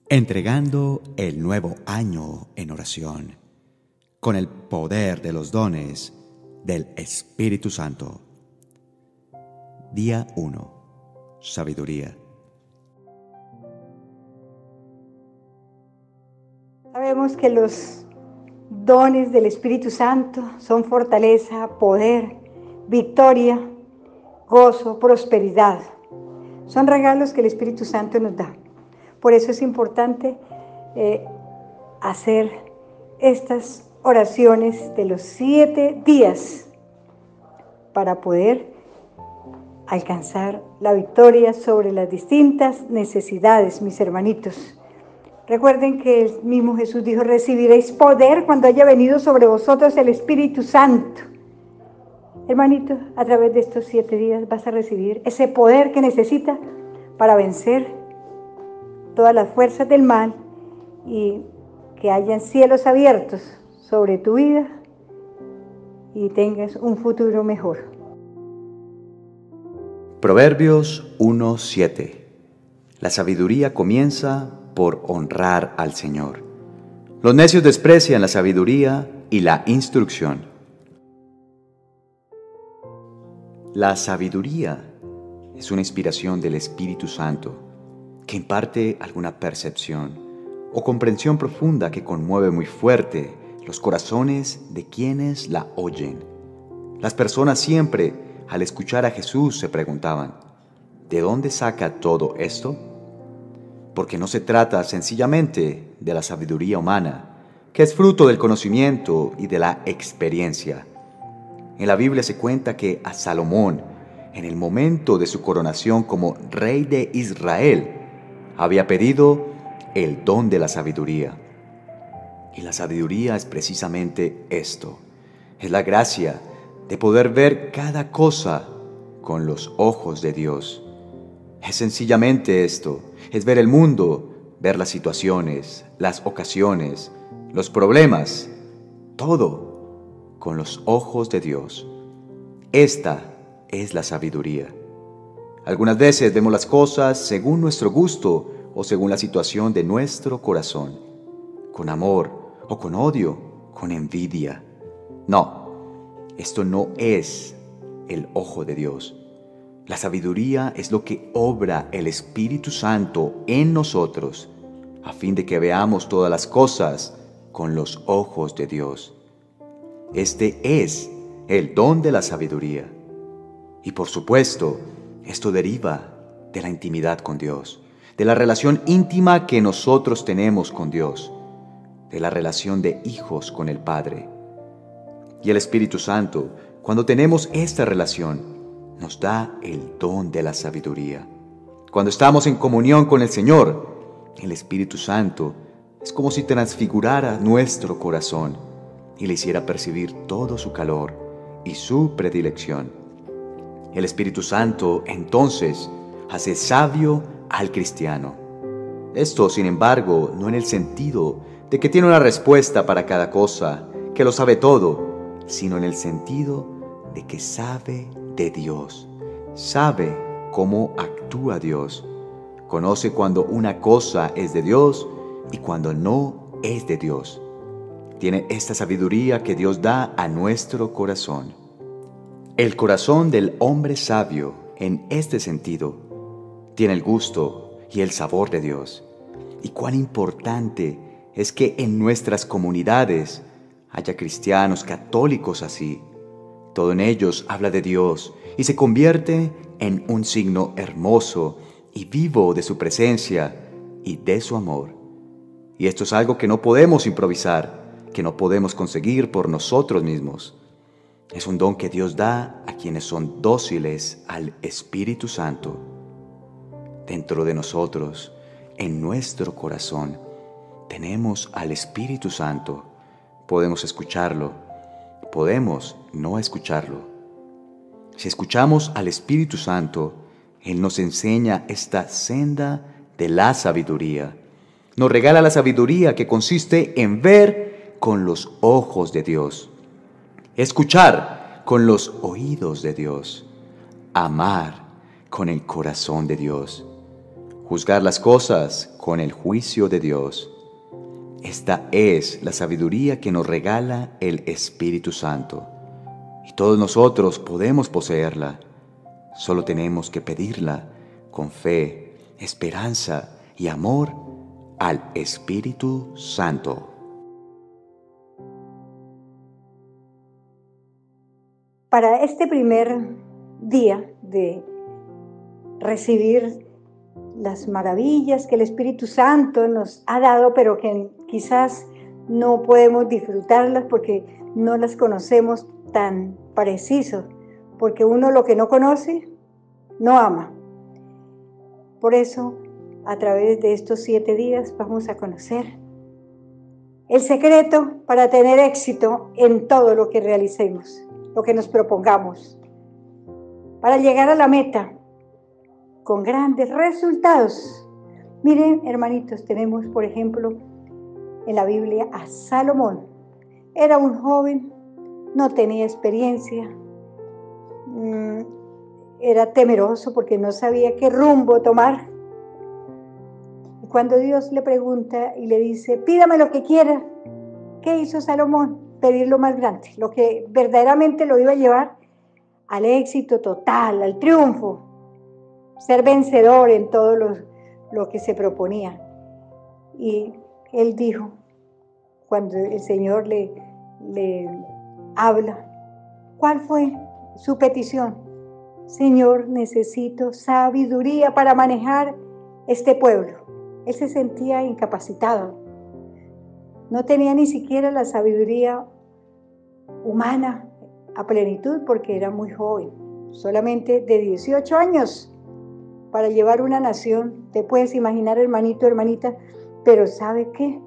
Entregando el nuevo año en oración, con el poder de los dones del Espíritu Santo. Día 1. Sabiduría. Sabemos que los dones del Espíritu Santo son fortaleza, poder, victoria, gozo, prosperidad. Son regalos que el Espíritu Santo nos da. Por eso es importante hacer estas oraciones de los 7 días para poder alcanzar la victoria sobre las distintas necesidades, mis hermanitos. Recuerden que el mismo Jesús dijo: recibiréis poder cuando haya venido sobre vosotros el Espíritu Santo. Hermanito, a través de estos 7 días vas a recibir ese poder que necesitas para vencer todas las fuerzas del mal y que hayan cielos abiertos sobre tu vida y tengas un futuro mejor. Proverbios 1:7. La sabiduría comienza por honrar al Señor. Los necios desprecian la sabiduría y la instrucción. La sabiduría es una inspiración del Espíritu Santo que imparte alguna percepción o comprensión profunda que conmueve muy fuerte los corazones de quienes la oyen. Las personas siempre, al escuchar a Jesús, se preguntaban: ¿de dónde saca todo esto? Porque no se trata sencillamente de la sabiduría humana, que es fruto del conocimiento y de la experiencia. En la Biblia se cuenta que a Salomón, en el momento de su coronación como rey de Israel, había pedido el don de la sabiduría. Y la sabiduría es precisamente esto: es la gracia de poder ver cada cosa con los ojos de Dios. Es sencillamente esto: es ver el mundo, ver las situaciones, las ocasiones, los problemas, todo con los ojos de Dios. Esta es la sabiduría. Algunas veces vemos las cosas según nuestro gusto o según la situación de nuestro corazón, con amor o con odio, con envidia. No, esto no es el ojo de Dios. La sabiduría es lo que obra el Espíritu Santo en nosotros, a fin de que veamos todas las cosas con los ojos de Dios. Este es el don de la sabiduría. Y por supuesto, esto deriva de la intimidad con Dios, de la relación íntima que nosotros tenemos con Dios, de la relación de hijos con el Padre. Y el Espíritu Santo, cuando tenemos esta relación, nos da el don de la sabiduría. Cuando estamos en comunión con el Señor, el Espíritu Santo es como si transfigurara nuestro corazón y le hiciera percibir todo su calor y su predilección. El Espíritu Santo, entonces, hace sabio al cristiano. Esto, sin embargo, no en el sentido de que tiene una respuesta para cada cosa, que lo sabe todo, sino en el sentido de que sabe de Dios, sabe cómo actúa Dios, conoce cuando una cosa es de Dios y cuando no es de Dios. Tiene esta sabiduría que Dios da a nuestro corazón. El corazón del hombre sabio, en este sentido, tiene el gusto y el sabor de Dios. Y cuán importante es que en nuestras comunidades haya cristianos católicos así. Todo en ellos habla de Dios y se convierte en un signo hermoso y vivo de su presencia y de su amor. Y esto es algo que no podemos improvisar, que no podemos conseguir por nosotros mismos. Es un don que Dios da a quienes son dóciles al Espíritu Santo. Dentro de nosotros, en nuestro corazón, tenemos al Espíritu Santo. Podemos escucharlo, podemos no escucharlo. Si escuchamos al Espíritu Santo, Él nos enseña esta senda de la sabiduría. Nos regala la sabiduría que consiste en ver con los ojos de Dios, escuchar con los oídos de Dios, amar con el corazón de Dios, juzgar las cosas con el juicio de Dios. Esta es la sabiduría que nos regala el Espíritu Santo. Y todos nosotros podemos poseerla. Solo tenemos que pedirla con fe, esperanza y amor al Espíritu Santo. Para este primer día de recibir las maravillas que el Espíritu Santo nos ha dado, pero que quizás no podemos disfrutarlas porque no las conocemos tan preciso, porque uno lo que no conoce, no ama. Por eso, a través de estos 7 días vamos a conocer el secreto para tener éxito en todo lo que realicemos, lo que nos propongamos, para llegar a la meta con grandes resultados. Miren, hermanitos, tenemos, por ejemplo, en la Biblia a Salomón. Era un joven, no tenía experiencia, era temeroso porque no sabía qué rumbo tomar. Y cuando Dios le pregunta y le dice, pídame lo que quiera, ¿qué hizo Salomón? Pedir lo más grande, lo que verdaderamente lo iba a llevar al éxito total, al triunfo, ser vencedor en todo lo que se proponía. Y él dijo, cuando el Señor le habla, ¿cuál fue su petición? Señor, necesito sabiduría para manejar este pueblo. Él se sentía incapacitado. No tenía ni siquiera la sabiduría humana a plenitud porque era muy joven, solamente de 18 años para llevar una nación. Te puedes imaginar, hermanito, hermanita, pero ¿sabe qué?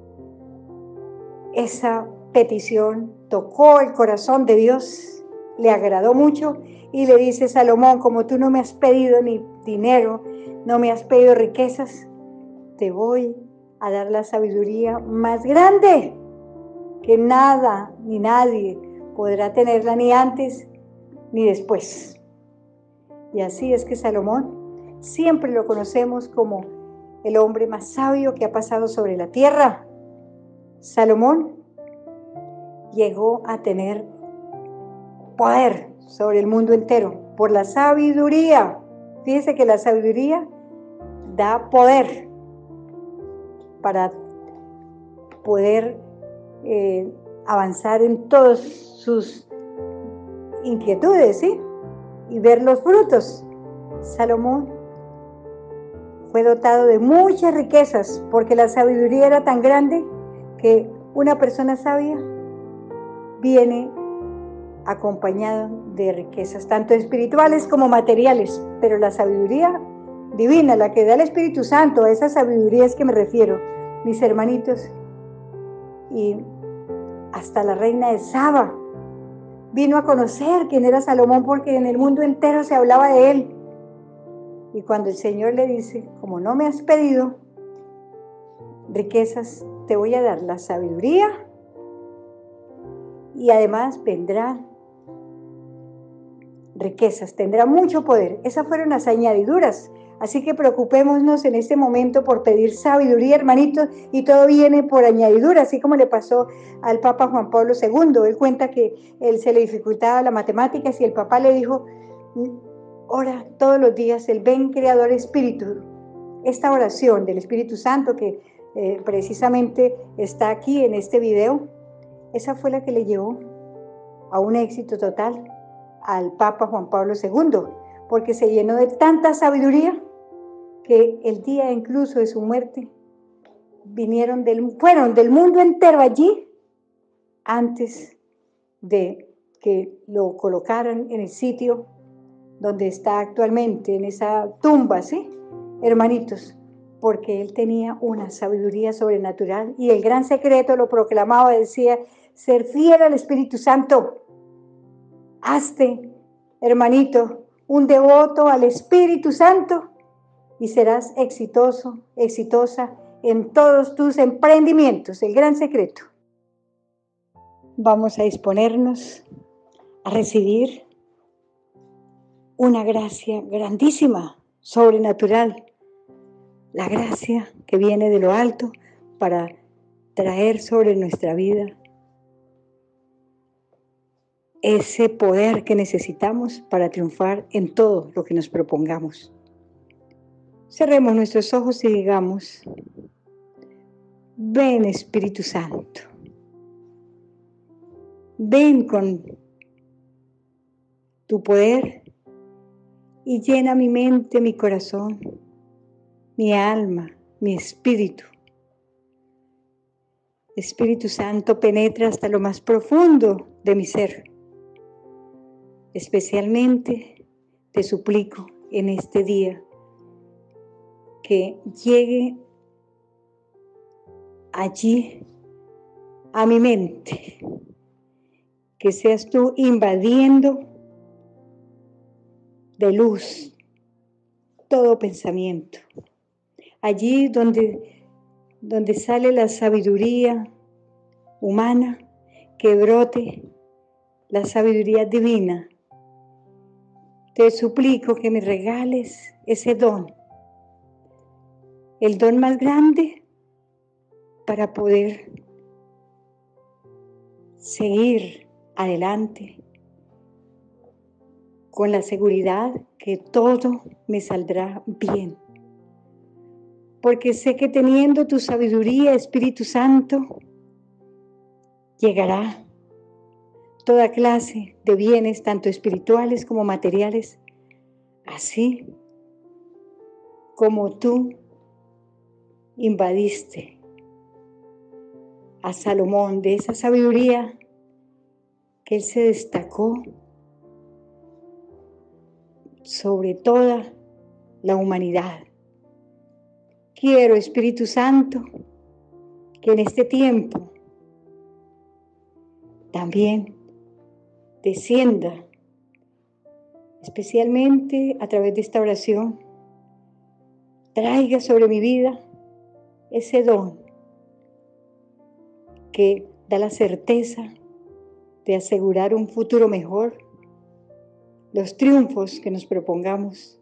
Esa petición tocó el corazón de Dios, le agradó mucho y le dice, Salomón, como tú no me has pedido ni dinero, no me has pedido riquezas, te voy a dar la sabiduría más grande, que nada ni nadie podrá tenerla ni antes ni después. Y así es que Salomón siempre lo conocemos como el hombre más sabio que ha pasado sobre la tierra. Salomón llegó a tener poder sobre el mundo entero por la sabiduría. Fíjese que la sabiduría da poder para poder avanzar en todas sus inquietudes, ¿sí? Y ver los frutos. Salomón fue dotado de muchas riquezas porque la sabiduría era tan grande que una persona sabia viene acompañada de riquezas, tanto espirituales como materiales, pero la sabiduría divina, la que da el Espíritu Santo, a esa sabiduría es que me refiero, mis hermanitos. Y hasta la reina de Saba vino a conocer quién era Salomón porque en el mundo entero se hablaba de él. Y cuando el Señor le dice, como no me has pedido riquezas, te voy a dar la sabiduría y además vendrán riquezas, tendrá mucho poder. Esas fueron las añadiduras. Así que preocupémonos en este momento por pedir sabiduría, hermanitos, y todo viene por añadidura, así como le pasó al Papa Juan Pablo II. Él cuenta que él se le dificultaba la matemáticas y el Papa le dijo, ora todos los días el ven Creador Espíritu. Esta oración del Espíritu Santo que precisamente está aquí en este video, esa fue la que le llevó a un éxito total al Papa Juan Pablo II, porque se llenó de tanta sabiduría que el día incluso de su muerte fueron del mundo entero allí antes de que lo colocaran en el sitio donde está actualmente, en esa tumba, ¿sí? Hermanitos, porque él tenía una sabiduría sobrenatural y el gran secreto lo proclamaba, decía, ser fiel al Espíritu Santo. Hazte, hermanito, un devoto al Espíritu Santo y serás exitoso, exitosa en todos tus emprendimientos. El gran secreto. Vamos a disponernos a recibir una gracia grandísima, sobrenatural, la gracia que viene de lo alto para traer sobre nuestra vida ese poder que necesitamos para triunfar en todo lo que nos propongamos. Cerremos nuestros ojos y digamos: ven, Espíritu Santo, ven con tu poder y llena mi mente, mi corazón, mi alma, mi espíritu. Espíritu Santo, penetra hasta lo más profundo de mi ser. Especialmente te suplico en este día que llegue allí a mi mente, que seas tú invadiendo de luz todo pensamiento. Allí donde sale la sabiduría humana, que brote la sabiduría divina. Te suplico que me regales ese don, el don más grande para poder seguir adelante con la seguridad que todo me saldrá bien. Porque sé que teniendo tu sabiduría, Espíritu Santo, llegará toda clase de bienes, tanto espirituales como materiales, así como tú invadiste a Salomón de esa sabiduría que él se destacó sobre toda la humanidad. Quiero, Espíritu Santo, que en este tiempo también descienda, especialmente a través de esta oración, traiga sobre mi vida ese don que da la certeza de asegurar un futuro mejor, los triunfos que nos propongamos,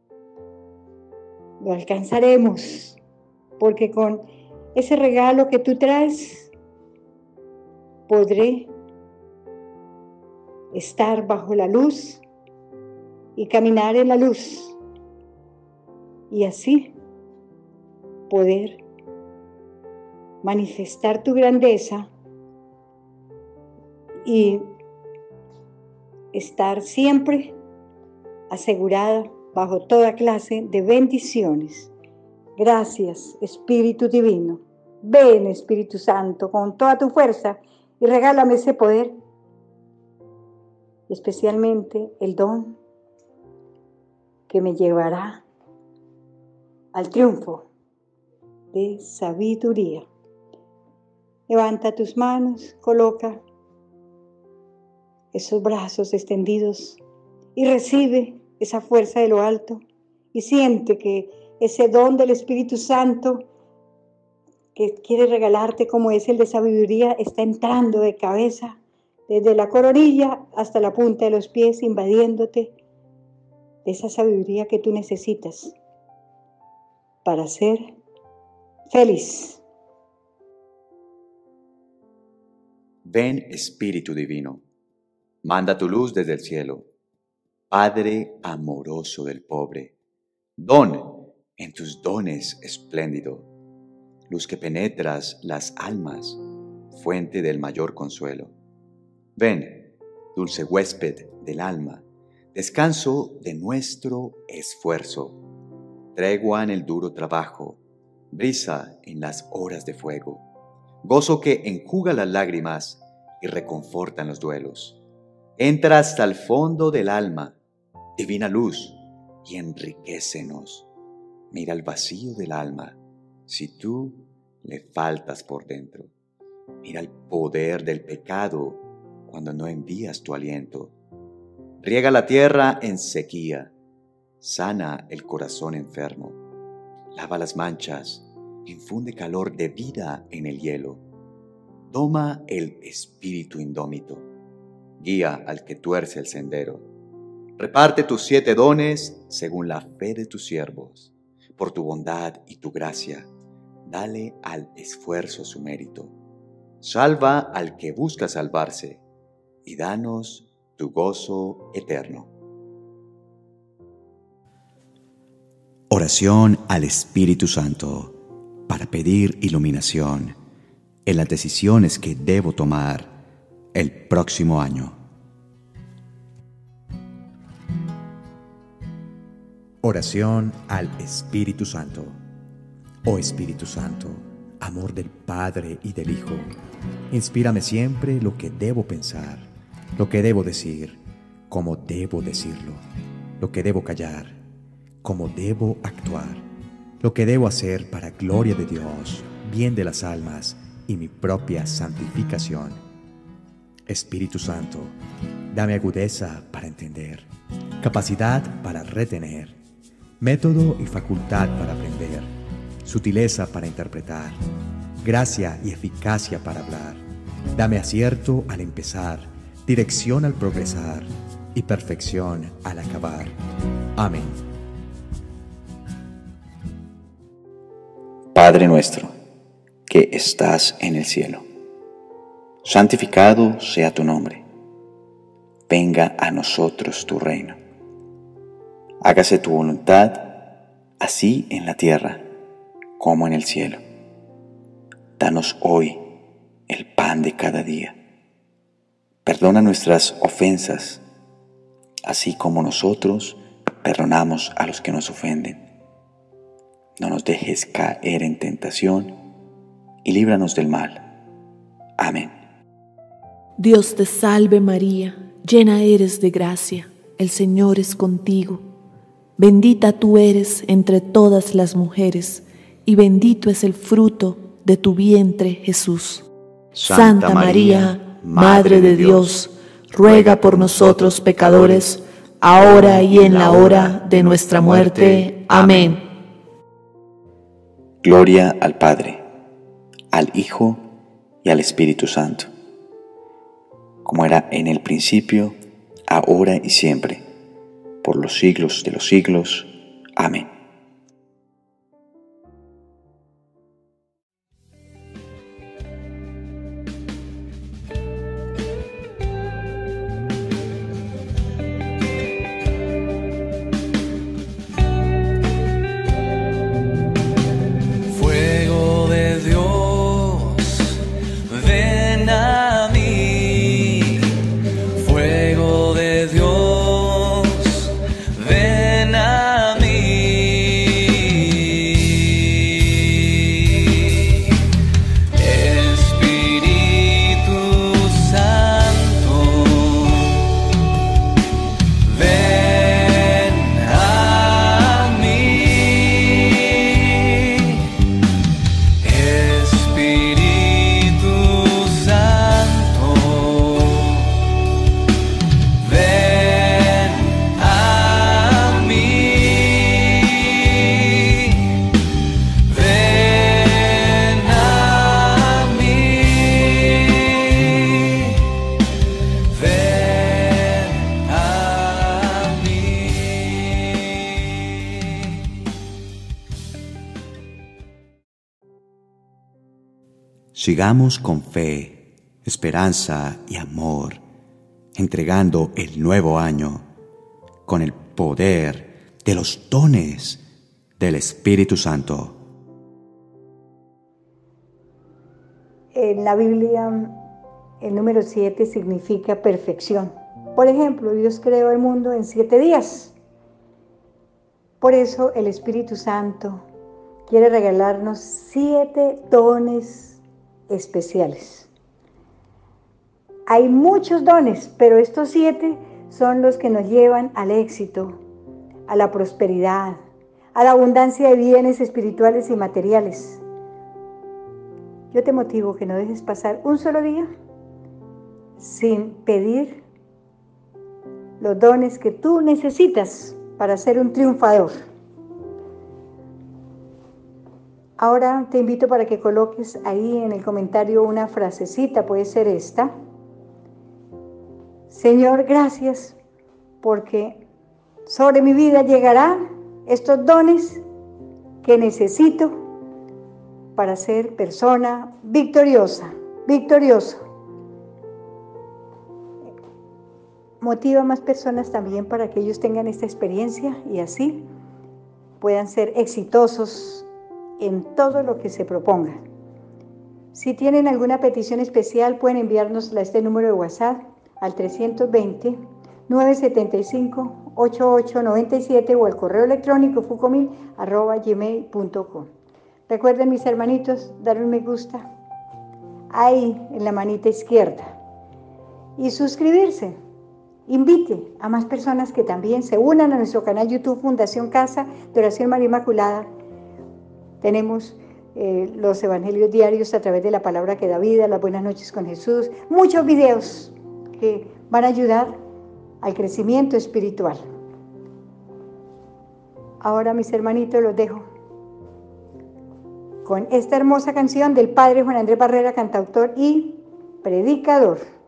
lo alcanzaremos, porque con ese regalo que tú traes, podré estar bajo la luz y caminar en la luz, y así poder manifestar tu grandeza y estar siempre asegurada bajo toda clase de bendiciones. Gracias, Espíritu Divino. Ven, Espíritu Santo, con toda tu fuerza y regálame ese poder, especialmente el don que me llevará al triunfo de sabiduría. Levanta tus manos, coloca esos brazos extendidos y recibe esa fuerza de lo alto y siente que ese don del Espíritu Santo que quiere regalarte, como es el de sabiduría, está entrando de cabeza, desde la coronilla hasta la punta de los pies, invadiéndote de esa sabiduría que tú necesitas para ser feliz. Ven, Espíritu Divino, manda tu luz desde el cielo. Padre amoroso del pobre, don en tus dones espléndido, luz que penetras las almas, fuente del mayor consuelo. Ven, dulce huésped del alma, descanso de nuestro esfuerzo, tregua en el duro trabajo, brisa en las horas de fuego, gozo que enjuga las lágrimas y reconforta en los duelos. Entra hasta el fondo del alma, divina luz, y enriquécenos. Mira el vacío del alma, si tú le faltas por dentro. Mira el poder del pecado cuando no envías tu aliento. Riega la tierra en sequía, sana el corazón enfermo, lava las manchas, infunde calor de vida en el hielo. Doma el espíritu indómito, guía al que tuerce el sendero. Reparte tus 7 dones según la fe de tus siervos, por tu bondad y tu gracia, dale al esfuerzo su mérito. Salva al que busca salvarse, y danos tu gozo eterno. Oración al Espíritu Santo para pedir iluminación en las decisiones que debo tomar el próximo año. Oración al Espíritu Santo. Oh Espíritu Santo, amor del Padre y del Hijo, inspírame siempre lo que debo pensar, lo que debo decir, cómo debo decirlo, lo que debo callar, cómo debo actuar, lo que debo hacer para gloria de Dios, bien de las almas y mi propia santificación. Espíritu Santo, dame agudeza para entender, capacidad para retener, método y facultad para aprender, sutileza para interpretar, gracia y eficacia para hablar. Dame acierto al empezar, dirección al progresar y perfección al acabar. Amén. Padre nuestro, que estás en el cielo, santificado sea tu nombre. Venga a nosotros tu reino. Hágase tu voluntad, así en la tierra como en el cielo. Danos hoy el pan de cada día. Perdona nuestras ofensas, así como nosotros perdonamos a los que nos ofenden. No nos dejes caer en tentación y líbranos del mal. Amén. Dios te salve María, llena eres de gracia, el Señor es contigo. Bendita tú eres entre todas las mujeres, y bendito es el fruto de tu vientre, Jesús. Santa María, Madre de Dios, ruega por nosotros pecadores, ahora y en la hora de nuestra muerte. Amén. Gloria al Padre, al Hijo y al Espíritu Santo, como era en el principio, ahora y siempre, por los siglos de los siglos. Amén. Fuego de Dios, ven a mí. Fuego de Dios, ven a mí. Espíritu Santo, ven a mí. Espíritu Santo, ven a mí. Ven a mí. Ven a mí. Sigamos con fe, esperanza y amor, entregando el nuevo año con el poder de los dones del Espíritu Santo. En la Biblia, el número 7 significa perfección. Por ejemplo, Dios creó el mundo en 7 días. Por eso el Espíritu Santo quiere regalarnos 7 dones especiales. Hay muchos dones, pero estos 7 son los que nos llevan al éxito, a la prosperidad, a la abundancia de bienes espirituales y materiales. Yo te motivo que no dejes pasar un solo día sin pedir los dones que tú necesitas para ser un triunfador. Ahora te invito para que coloques ahí en el comentario una frasecita, puede ser esta. Señor, gracias, porque sobre mi vida llegarán estos dones que necesito para ser persona victoriosa, victorioso. Motiva a más personas también para que ellos tengan esta experiencia y así puedan ser exitosos en todo lo que se propongan. Si tienen alguna petición especial, pueden enviárnosla a este número de WhatsApp al 320-975-8897 o al correo electrónico fucomil@gmail.com. Recuerden, mis hermanitos, dar un me gusta ahí en la manita izquierda y suscribirse. Invite a más personas que también se unan a nuestro canal YouTube Fundación Casa de Oración María Inmaculada. Tenemos los evangelios diarios a través de la palabra que da vida, las buenas noches con Jesús, muchos videos que van a ayudar al crecimiento espiritual. Ahora, mis hermanitos, los dejo con esta hermosa canción del Padre Juan Andrés Barrera, cantautor y predicador.